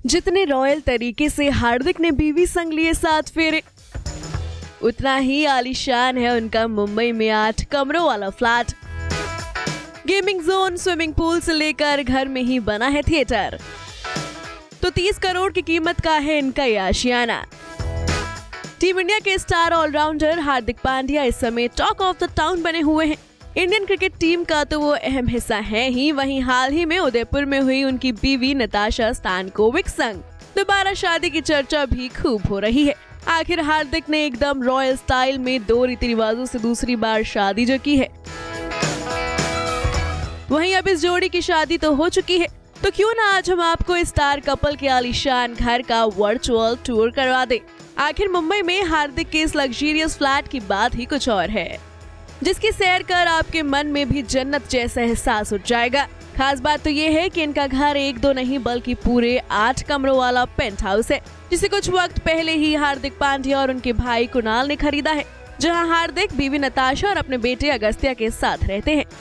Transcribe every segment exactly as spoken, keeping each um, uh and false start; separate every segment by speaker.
Speaker 1: जितने रॉयल तरीके से हार्दिक ने बीवी संग लिए सात फेरे, उतना ही आलीशान है उनका मुंबई में आठ कमरों वाला flat. Gaming zone, swimming pool से लेकर घर में ही बना है थिएटर। तो तीस करोड़ की कीमत का है इनका ये आशियाना। टीम इंडिया के स्टार ऑलराउंडर हार्दिक पांड्या इस समय टॉक ऑफ द टाउन बने हुए हैं। इंडियन क्रिकेट टीम का तो वो अहम हिस्सा है ही, वहीं हाल ही में उदयपुर में हुई उनकी बीवी नताशा स्टैनकोविक संग दोबारा शादी की चर्चा भी खूब हो रही है। आखिर हार्दिक ने एकदम रॉयल स्टाइल में दो रीति रिवाजों से दूसरी बार शादी जो की है, वहीं अब इस जोड़ी की शादी तो हो चुकी है, तो क्यों ना आज हम आपको इस स्टार कपल के आलीशान घर का वर्चुअल टूर करवा दें। आखिर मुंबई में हार्दिक के इस लग्जरियस फ्लैट की बात ही कुछ और है, जिसकी सैर कर आपके मन में भी जन्नत जैसा एहसास उठ जाएगा। खास बात तो ये है कि इनका घर एक दो नहीं बल्कि पूरे आठ कमरों वाला पेंट हाउस है, जिसे कुछ वक्त पहले ही हार्दिक पांड्या और उनके भाई कुणाल ने खरीदा है, जहां हार्दिक बीवी नताशा और अपने बेटे अगस्त्या के साथ रहते हैं।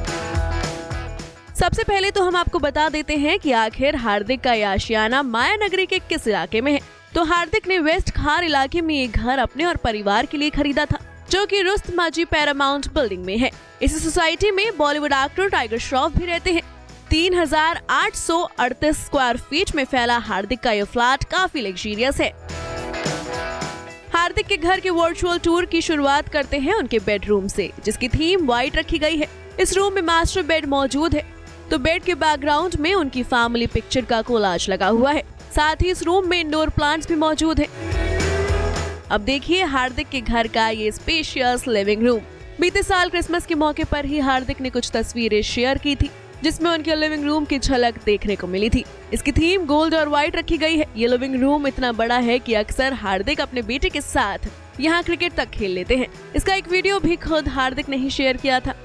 Speaker 1: सबसे पहले तो हम आपको बता देते हैं कि आखिर हार्दिक का ये आशियाना माया नगरी के किस इलाके में है। तो हार्दिक ने वेस्ट खार इलाके में ये घर अपने और परिवार के लिए खरीदा था, जो कि रुस्तमाजी पैरामाउंट बिल्डिंग में है। इस सोसाइटी में बॉलीवुड एक्टर टाइगर श्रॉफ भी रहते हैं। तीन हजार आठ सौ अड़तीस स्क्वायर फीट में फैला हार्दिक का यह फ्लैट काफी लग्जरियस है। हार्दिक के घर के वर्चुअल टूर की शुरुआत करते हैं उनके बेडरूम से, जिसकी थीम व्हाइट रखी गई है। इस रूम में मास्टर बेड मौजूद है, तो बेड के बैकग्राउंड में उनकी फैमिली पिक्चर का कोलाज लगा हुआ है। साथ ही इस रूम में इंडोर प्लांट्स भी मौजूद है। अब देखिए हार्दिक के घर का ये स्पेशियस लिविंग रूम। बीते साल क्रिसमस के मौके पर ही हार्दिक ने कुछ तस्वीरें शेयर की थी, जिसमें उनके लिविंग रूम की झलक देखने को मिली थी। इसकी थीम गोल्ड और व्हाइट रखी गई है। ये लिविंग रूम इतना बड़ा है कि अक्सर हार्दिक अपने बेटे के साथ यहाँ क्रिकेट तक खेल लेते हैं। इसका एक वीडियो भी खुद हार्दिक ने ही शेयर किया था।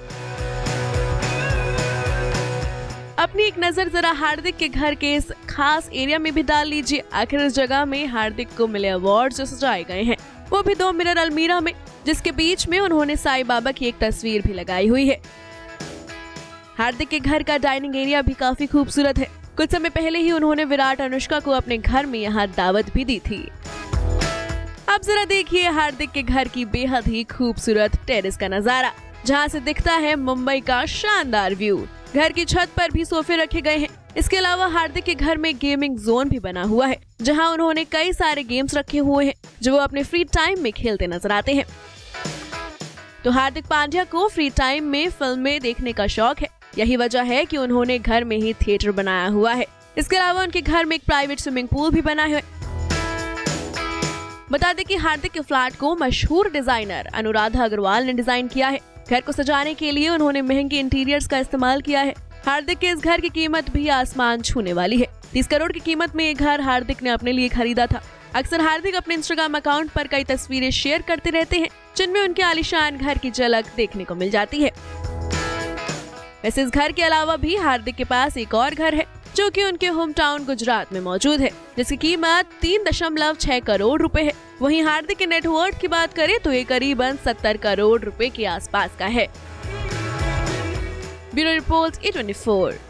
Speaker 1: अपनी एक नजर जरा हार्दिक के घर के इस खास एरिया में भी डाल लीजिए। आखिर इस जगह में हार्दिक को मिले अवार्ड जो सजाए गए हैं, वो भी दो मिरर अलमीरा में, जिसके बीच में उन्होंने साईं बाबा की एक तस्वीर भी लगाई हुई है। हार्दिक के घर का डाइनिंग एरिया भी काफी खूबसूरत है। कुछ समय पहले ही उन्होंने विराट अनुष्का को अपने घर में यहाँ दावत भी दी थी। अब जरा देखिए हार्दिक के घर की बेहद ही खूबसूरत टेरेस का नजारा, जहाँ से दिखता है मुंबई का शानदार व्यू। घर की छत पर भी सोफे रखे गए हैं। इसके अलावा हार्दिक के घर में गेमिंग जोन भी बना हुआ है, जहां उन्होंने कई सारे गेम्स रखे हुए हैं जो वो अपने फ्री टाइम में खेलते नजर आते हैं। तो हार्दिक पांड्या को फ्री टाइम में फिल्में देखने का शौक है। यही वजह है कि उन्होंने घर में ही थिएटर बनाया हुआ है। इसके अलावा उनके घर में एक प्राइवेट स्विमिंग पूल भी बना है। बता दें कि हार्दिक के फ्लैट को मशहूर डिजाइनर अनुराधा अग्रवाल ने डिजाइन किया है। घर को सजाने के लिए उन्होंने महंगे इंटीरियर्स का इस्तेमाल किया है। हार्दिक के इस घर की कीमत भी आसमान छूने वाली है। तीस करोड़ की कीमत में ये घर हार्दिक ने अपने लिए खरीदा था। अक्सर हार्दिक अपने इंस्टाग्राम अकाउंट पर कई तस्वीरें शेयर करते रहते हैं, जिनमें उनके आलीशान घर की झलक देखने को मिल जाती है। वैसे इस घर के अलावा भी हार्दिक के पास एक और घर है, जो कि उनके होम टाउन गुजरात में मौजूद है, जिसकी कीमत तीन दशमलव छह करोड़ रुपए है। वहीं हार्दिक के नेटवर्थ की बात करें तो ये करीबन सत्तर करोड़ रुपए के आसपास का है। Bureau report E twenty four.